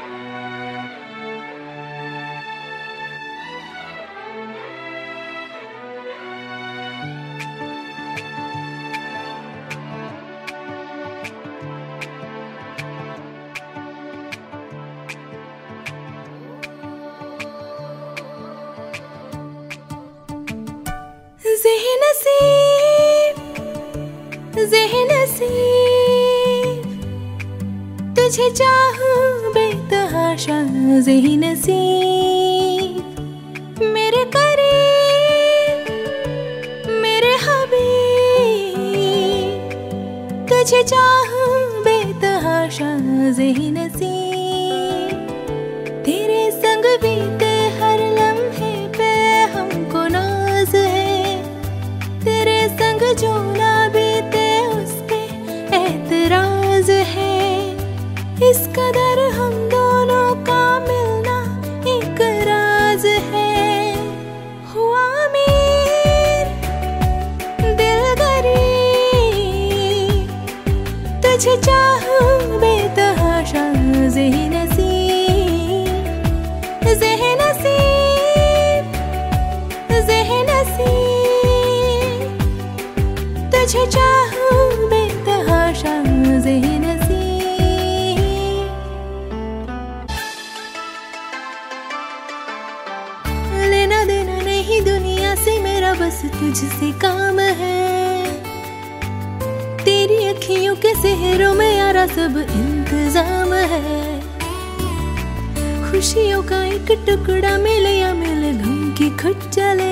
ज़ेहनसीब, ज़ेहनसीब, तुझे चाहूं बेतहाशा ज़ेहनसीब, मेरे करीब मेरे हबीब, तुझे चाहूं बेतहाशा ज़ेहनसीब, तेरे संग बीते हर लम्हे पे हमको नाज है, तेरे संग जो ना बीते उस पे एतराज है, इस कदर हम दोनों का मिलना एक राज है। हुआ अमीर दिल गरीब, तुझे चाहूं बेतहाशा ज़ेहनसीब, ज़ेहनसीब, ज़ेहनसीब, तुझे चाहूं बेतहाशा ज़ेहनसीब। लेना देना नहीं दुनिया से मेरा बस तुझसे काम है, तेरी अखियों के सेहरों में यारा सब इंतजाम है, खुशियों का एक टुकड़ा मिले या मिले गम की खुद चले,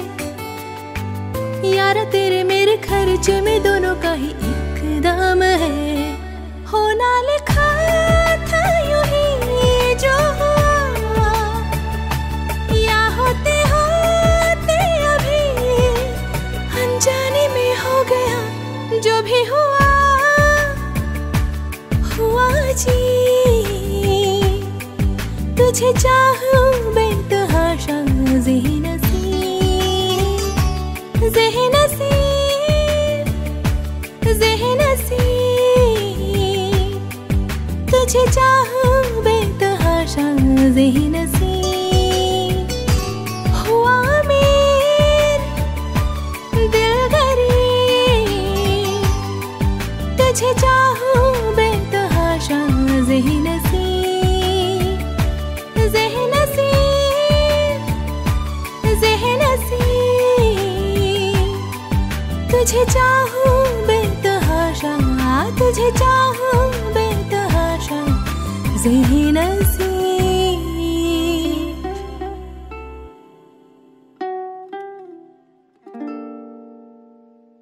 यारा तेरे मेरे खर्चे में दोनों का ही एक दाम है, होना लिखा था यूं ही जो हुआ, या होते होते अभी अनजाने में हो गया, जो भी हुआ हुआ जी, तुझे चाहूं बेतहाशा ज़ेहनसीब, ज़ेहनसीब, ज़ेहनसीब, तुझे चाहूं बेतहाशा ज़ेहनसीब, हुआ अमीर दिल गरीब, तुझे चाहूं बेतहाशा ज़ेहनसीब, ज़ेहनसीब, ज़ेहनसीब, तुझे चाहूं बेतहाशा, तुझे चाहूं बेतहाशा ज़ेहनसीब।